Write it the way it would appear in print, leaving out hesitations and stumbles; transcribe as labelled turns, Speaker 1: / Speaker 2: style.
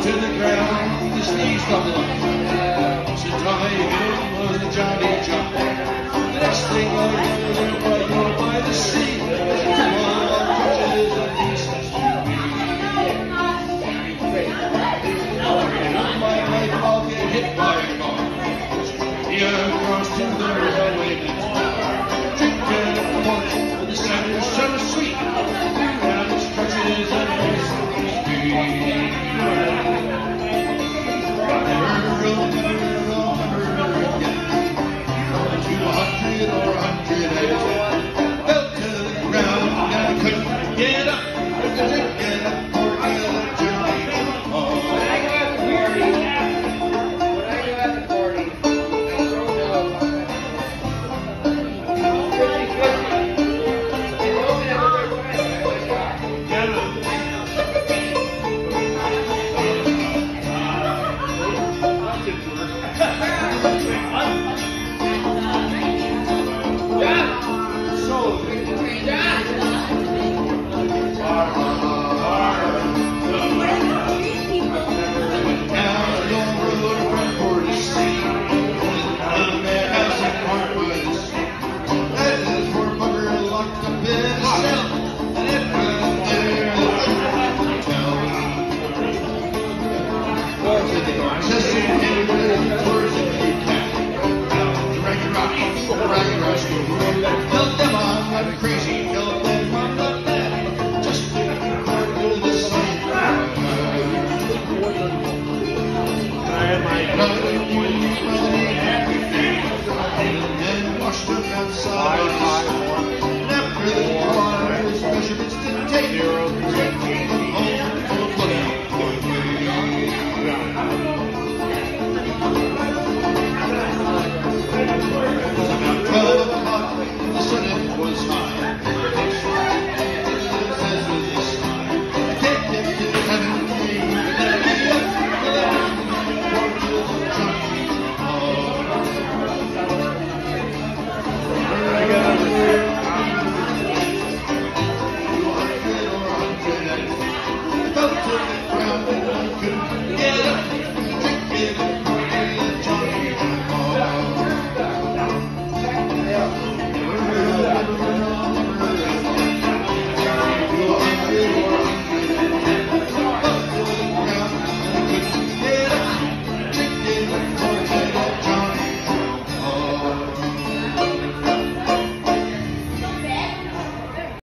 Speaker 1: to the ground, the sneeze double up. So try again was the Johnny jump. The next thing I know, they're by the sea. Come on, crutches and pieces to me. On my life, I'll get hit by a car. Here across to the railway net. Drinking at the port, and the sound is so sweet. And it's crutches and pieces to me. Fell to the ground and I couldn't get up.